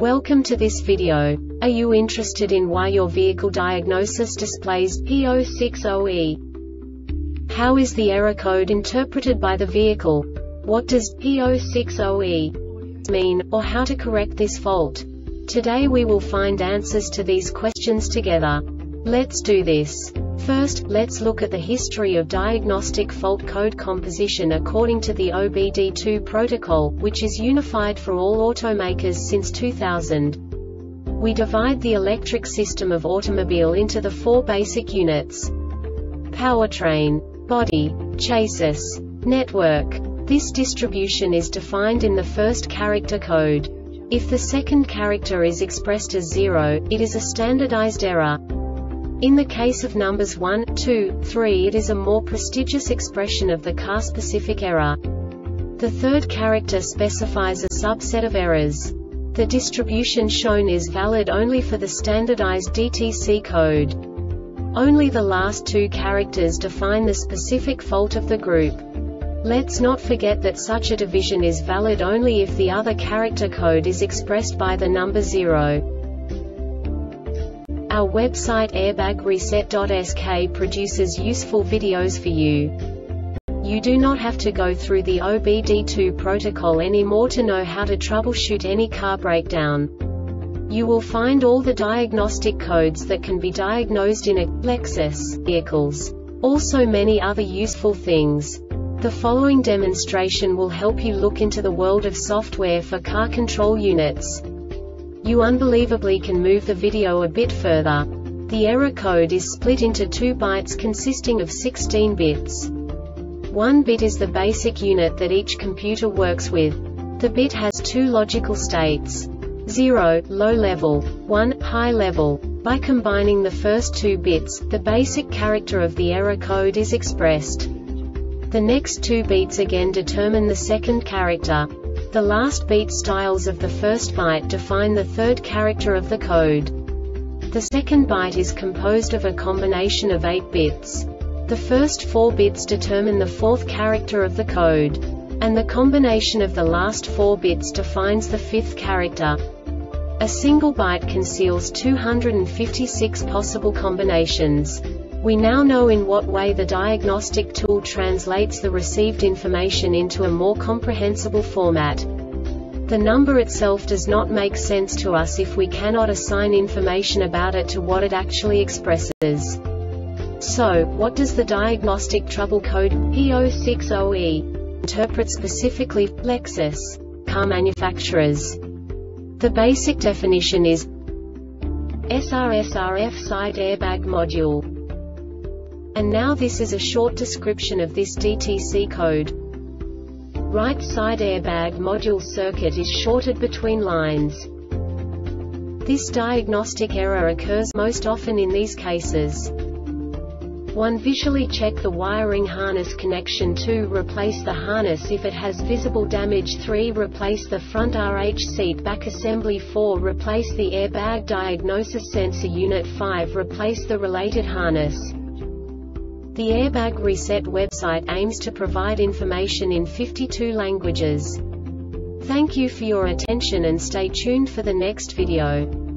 Welcome to this video. Are you interested in why your vehicle diagnosis displays P060E? How is the error code interpreted by the vehicle? What does P060E mean, or how to correct this fault? Today we will find answers to these questions together. Let's do this. First, let's look at the history of diagnostic fault code composition according to the OBD2 protocol, which is unified for all automakers since 2000. We divide the electric system of automobile into the four basic units: powertrain, body, chassis, network. This distribution is defined in the first character code. If the second character is expressed as 0, it is a standardized error. In the case of numbers 1, 2, 3, it is a more prestigious expression of the car-specific error. The third character specifies a subset of errors. The distribution shown is valid only for the standardized DTC code. Only the last two characters define the specific fault of the group. Let's not forget that such a division is valid only if the other character code is expressed by the number 0. Our website airbagreset.sk produces useful videos for you. You do not have to go through the OBD2 protocol anymore to know how to troubleshoot any car breakdown. You will find all the diagnostic codes that can be diagnosed in a Lexus vehicles. Also many other useful things. The following demonstration will help you look into the world of software for car control units. You unbelievably can move the video a bit further. The error code is split into 2 bytes consisting of 16 bits. 1 bit is the basic unit that each computer works with. The bit has 2 logical states: 0, low level, 1, high level. By combining the first 2 bits, the basic character of the error code is expressed. The next 2 beats again determine the second character. The last beat styles of the first byte define the third character of the code. The second byte is composed of a combination of 8 bits. The first 4 bits determine the fourth character of the code. And the combination of the last 4 bits defines the fifth character. A single byte conceals 256 possible combinations. We now know in what way the diagnostic tool translates the received information into a more comprehensible format. The number itself does not make sense to us if we cannot assign information about it to what it actually expresses. So, what does the diagnostic trouble code P060E interpret specifically for Lexus car manufacturers? The basic definition is SRSRF side airbag module. And now this is a short description of this DTC code. Right side airbag module circuit is shorted between lines. This diagnostic error occurs most often in these cases. 1. Visually check the wiring harness connection. 2. Replace the harness if it has visible damage. 3. Replace the front RH seat back assembly. 4. Replace the airbag diagnosis sensor unit. 5. Replace the related harness. The Airbag Reset website aims to provide information in 52 languages. Thank you for your attention and stay tuned for the next video.